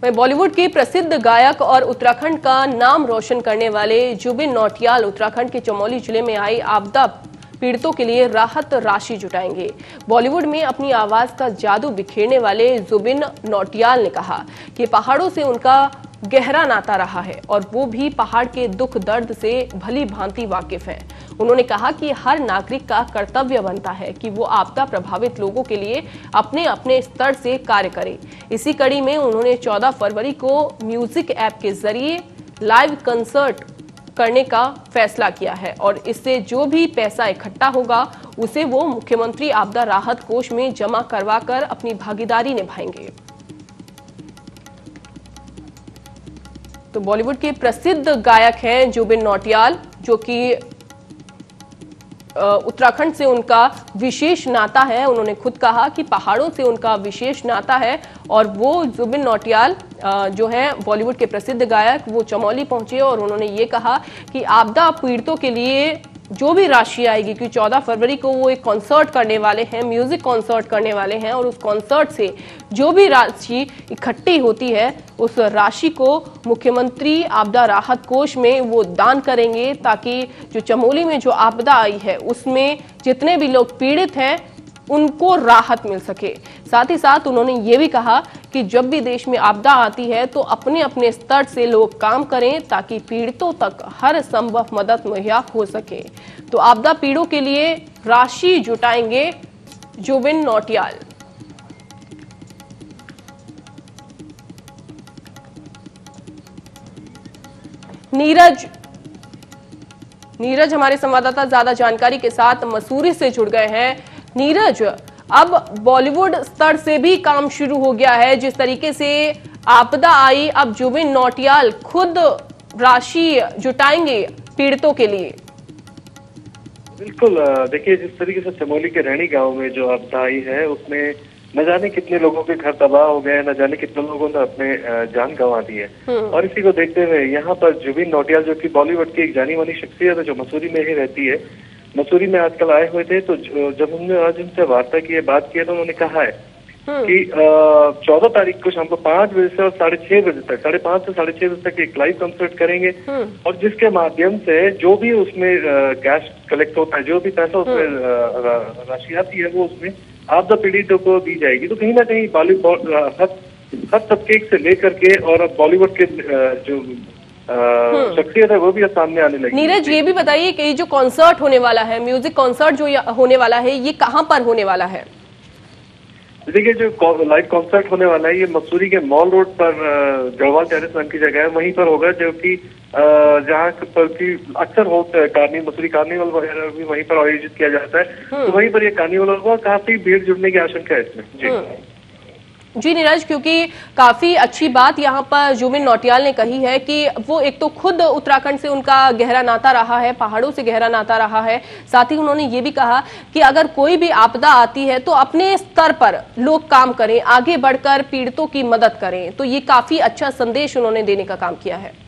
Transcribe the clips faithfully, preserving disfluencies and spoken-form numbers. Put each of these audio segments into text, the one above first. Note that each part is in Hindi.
वहीं बॉलीवुड के प्रसिद्ध गायक और उत्तराखंड का नाम रोशन करने वाले जुबिन नौटियाल उत्तराखंड के चमोली जिले में आई आपदा पीड़ितों के लिए राहत राशि जुटाएंगे। बॉलीवुड में अपनी आवाज का जादू बिखेरने वाले जुबिन नौटियाल ने कहा कि पहाड़ों से उनका गहरा नाता रहा है और वो भी पहाड़ के दुख दर्द से भली भांति वाकिफ हैं। उन्होंने कहा कि हर नागरिक का कर्तव्य बनता है कि वो आपदा प्रभावित लोगों के लिए अपने अपने स्तर से कार्य करे। इसी कड़ी में उन्होंने चौदह फरवरी को म्यूजिक ऐप के जरिए लाइव कंसर्ट करने का फैसला किया है और इससे जो भी पैसा इकट्ठा होगा उसे वो मुख्यमंत्री आपदा राहत कोष में जमा करवाकर अपनी भागीदारी निभाएंगे। तो बॉलीवुड के प्रसिद्ध गायक हैं जुबिन नौटियाल, जो कि उत्तराखंड से उनका विशेष नाता है। उन्होंने खुद कहा कि पहाड़ों से उनका विशेष नाता है और वो जुबिन नौटियाल जो है बॉलीवुड के प्रसिद्ध गायक, वो चमोली पहुंचे और उन्होंने ये कहा कि आपदा पीड़ितों के लिए जो भी राशि आएगी, क्योंकि चौदह फरवरी को वो एक कॉन्सर्ट करने वाले हैं, म्यूजिक कॉन्सर्ट करने वाले हैं और उस कॉन्सर्ट से जो भी राशि इकट्ठी होती है उस राशि को मुख्यमंत्री आपदा राहत कोष में वो दान करेंगे, ताकि जो चमोली में जो आपदा आई है उसमें जितने भी लोग पीड़ित हैं उनको राहत मिल सके। साथ ही साथ उन्होंने ये भी कहा कि जब भी देश में आपदा आती है तो अपने अपने स्तर से लोग काम करें ताकि पीड़ितों तक हर संभव मदद मुहैया हो सके। तो आपदा पीड़ों के लिए राशि जुटाएंगे जुबिन नौटियाल। नीरज नीरज हमारे संवाददाता ज्यादा जानकारी के साथ मसूरी से जुड़ गए हैं। नीरज, अब बॉलीवुड स्तर से भी काम शुरू हो गया है। जिस तरीके से आपदा आई, अब जुबिन नौटियाल खुद राशि जुटाएंगे पीड़ितों के लिए। बिल्कुल, देखिए जिस तरीके से चमोली के रैणी गांव में जो आपदा आई है उसमें न जाने कितने लोगों के घर तबाह हो गए, न जाने कितने लोगों ने अपने जान गंवा दी है। और इसी को देखते हुए यहाँ पर जुबिन नौटियाल, जो कि बॉलीवुड की एक जानी मानी शख्सियत है, जो मसूरी में ही रहती है, मसूरी में आजकल आए हुए थे। तो जब हमने आज उनसे वार्ता की है, बात की है, तो उन्होंने कहा है कि चौदह तारीख को शाम को पांच बजे से और साढ़े छह बजे तक साढ़े पांच से साढ़े छह बजे तक एक लाइव कंसर्ट करेंगे और जिसके माध्यम से जो भी उसमें कैश कलेक्ट होता है, जो भी पैसा उसमें राशि आती है, वो उसमें आपदा पीड़ितों को दी जाएगी। तो कहीं ना कहीं बॉलीवुड हर तबके से लेकर के और अब बॉलीवुड के जो शख्सियत है वो भी सामने आने लगी। नीरज, ये भी बताइए कि जो कॉन्सर्ट होने वाला है, म्यूजिक कॉन्सर्ट जो होने वाला है, ये कहाँ पर होने वाला है? देखिए, जो लाइव कॉन्सर्ट होने वाला है ये मसूरी के मॉल रोड पर गढ़वाल टेरेस नाम की जगह है, वहीं पर होगा, जो कि जहाँ पर की अक्सर हो कार्निवल, मसूरी कार्निवल वगैरह भी वहीं पर आयोजित किया जाता है। तो वहीं पर ये कार्निवल होगा, काफी भीड़ जुड़ने की आशंका है इसमें। जी जी नीरज, क्योंकि काफी अच्छी बात यहाँ पर जुबिन नौटियाल ने कही है कि वो एक तो खुद उत्तराखंड से उनका गहरा नाता रहा है, पहाड़ों से गहरा नाता रहा है। साथ ही उन्होंने ये भी कहा कि अगर कोई भी आपदा आती है तो अपने स्तर पर लोग काम करें, आगे बढ़कर पीड़ितों की मदद करें। तो ये काफी अच्छा संदेश उन्होंने देने का काम किया है।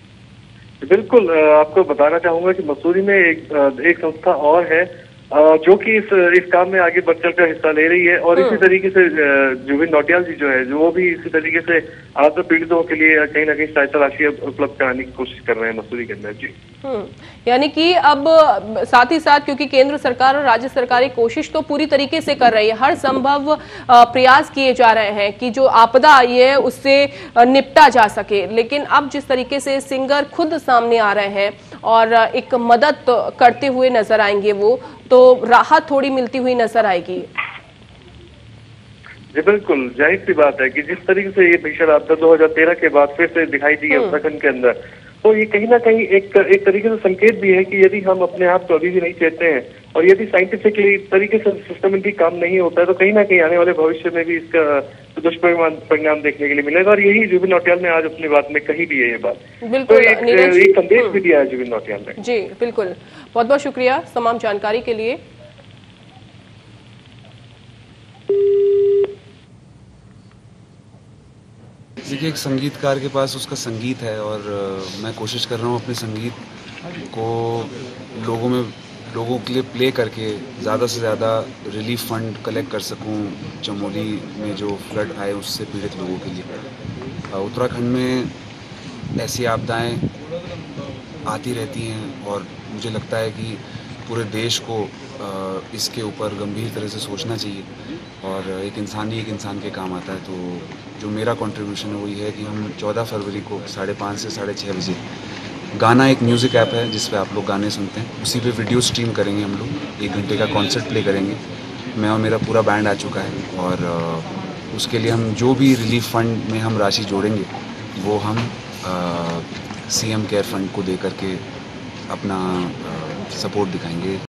बिल्कुल, आपको बताना चाहूंगा कि मसूरी में एक एक संस्था और है जो कि इस इस काम में आगे बढ़ चढ़कर हिस्सा ले रही है और इसी तरीके से जुबिन नौटियाल जी जो है, जो वो भी इसी तरीके से आपदा पीड़ितों के लिए कहीं ना कहीं सहायता राशि उपलब्ध कराने की कोशिश कर रहे हैं मसूरी के अंदर। जी यानी कि अब साथ ही साथ, क्योंकि केंद्र सरकार और राज्य सरकारें कोशिश तो पूरी तरीके से कर रही है, हर संभव प्रयास किए जा रहे हैं कि जो आपदा आई है उससे निपटा जा सके। लेकिन अब जिस तरीके से सिंगर खुद सामने आ रहे हैं और एक मदद करते हुए नजर आएंगे, वो तो राहत थोड़ी मिलती हुई नजर आएगी। जी बिल्कुल, जाहिर सी बात है कि जिस तरीके से ये भीषण आपदा दो हजार तेरह के बाद फिर से दिखाई दी है उत्तराखंड के अंदर, तो ये कहीं ना कहीं एक एक तरीके से संकेत भी है कि यदि हम अपने आप को अभी भी नहीं चेतते हैं और यदि साइंटिफिकली तरीके से सिस्टमेटिक काम नहीं होता है, तो कहीं ना कहीं आने वाले भविष्य में भी इसका दुष्परिणाम परिणाम देखने के लिए मिलेगा। और यही जुबिन नौटियाल ने आज अपनी बात में कही भी है ये बात। बिल्कुल, तो एक, एक संदेश भी दिया है जुबिन नौटियाल ने। जी बिल्कुल, बहुत बहुत शुक्रिया तमाम जानकारी के लिए। देखिए, एक संगीतकार के पास उसका संगीत है और मैं कोशिश कर रहा हूँ अपने संगीत को लोगों में लोगों के लिए प्ले करके ज़्यादा से ज़्यादा रिलीफ फंड कलेक्ट कर सकूँ चमोली में जो फ्लड आए उससे पीड़ित लोगों के लिए। उत्तराखंड में ऐसी आपदाएं आती रहती हैं और मुझे लगता है कि पूरे देश को इसके ऊपर गंभीर तरह से सोचना चाहिए और एक इंसान ही एक इंसान के काम आता है। तो जो मेरा कंट्रीब्यूशन है वो ये है कि हम चौदह फरवरी को साढ़े पाँच से साढ़े छः बजे गाना एक म्यूज़िक ऐप है जिस पे आप लोग गाने सुनते हैं, उसी पे वीडियो स्ट्रीम करेंगे हम लोग, एक घंटे का कॉन्सर्ट प्ले करेंगे। मैं और मेरा पूरा बैंड आ चुका है और उसके लिए हम जो भी रिलीफ फंड में हम राशि जोड़ेंगे वो हम सीएम केयर फंड को दे करके अपना सपोर्ट दिखाएंगे।